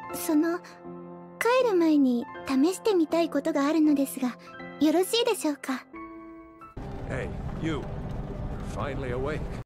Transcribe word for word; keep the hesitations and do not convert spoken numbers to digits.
その帰る前に試してみたいことがあるのですが、よろしいでしょうか？ Hey, you. You're finally awake.